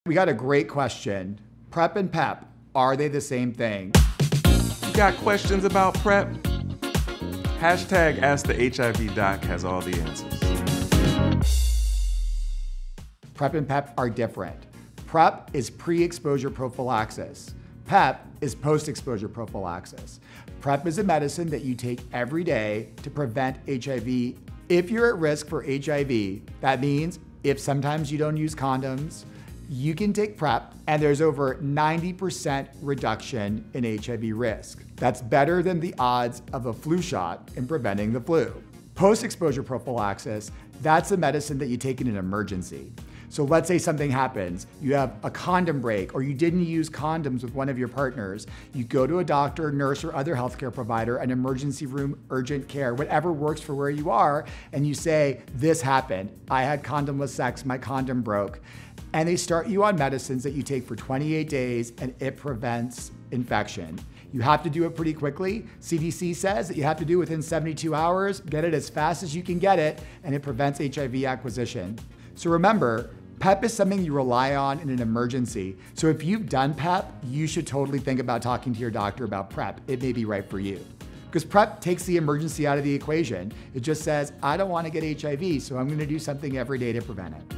We got a great question. PrEP and PEP, are they the same thing? You got questions about PrEP? Hashtag Ask the HIV Doc has all the answers. PrEP and PEP are different. PrEP is pre-exposure prophylaxis. PEP is post-exposure prophylaxis. PrEP is a medicine that you take every day to prevent HIV. If you're at risk for HIV, that means if sometimes you don't use condoms, you can take PrEP and there's over 90% reduction in HIV risk. That's better than the odds of a flu shot in preventing the flu. Post-exposure prophylaxis, that's a medicine that you take in an emergency. So let's say something happens, you have a condom break or you didn't use condoms with one of your partners. You go to a doctor, nurse, or other healthcare provider, an emergency room, urgent care, whatever works for where you are, and you say, this happened. I had condomless sex, my condom broke. And they start you on medicines that you take for 28 days and it prevents infection. You have to do it pretty quickly. CDC says that you have to do it within 72 hours, get it as fast as you can get it, and it prevents HIV acquisition. So remember, PEP is something you rely on in an emergency. So if you've done PEP, you should totally think about talking to your doctor about PrEP. It may be right for you. Because PrEP takes the emergency out of the equation. It just says, I don't want to get HIV, so I'm going to do something every day to prevent it.